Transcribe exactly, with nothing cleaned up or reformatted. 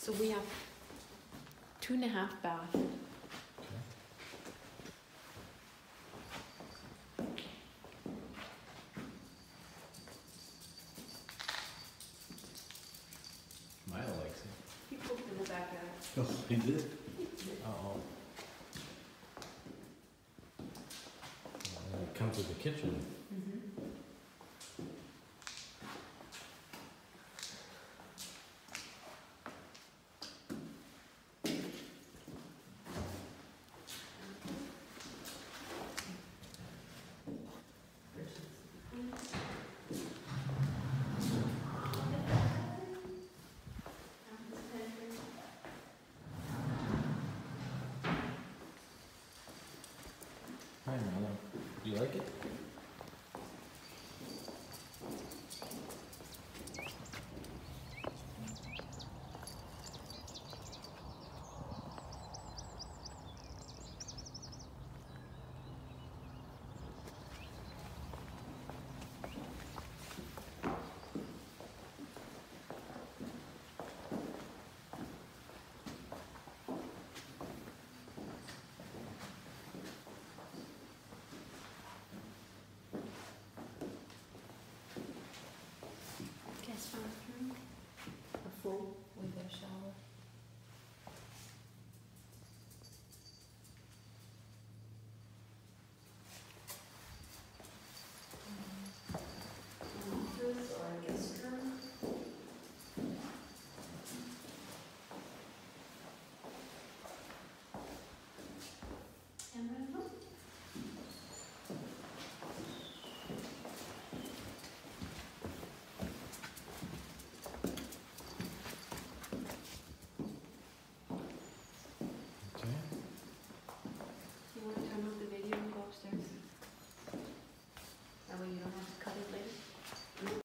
So we have two and a half bath. Milo likes it. He pooped in the backyard. Oh, he did? Uh-oh. Well, it comes with the kitchen. Mm-hmm. Hi, Milo. Do you like it?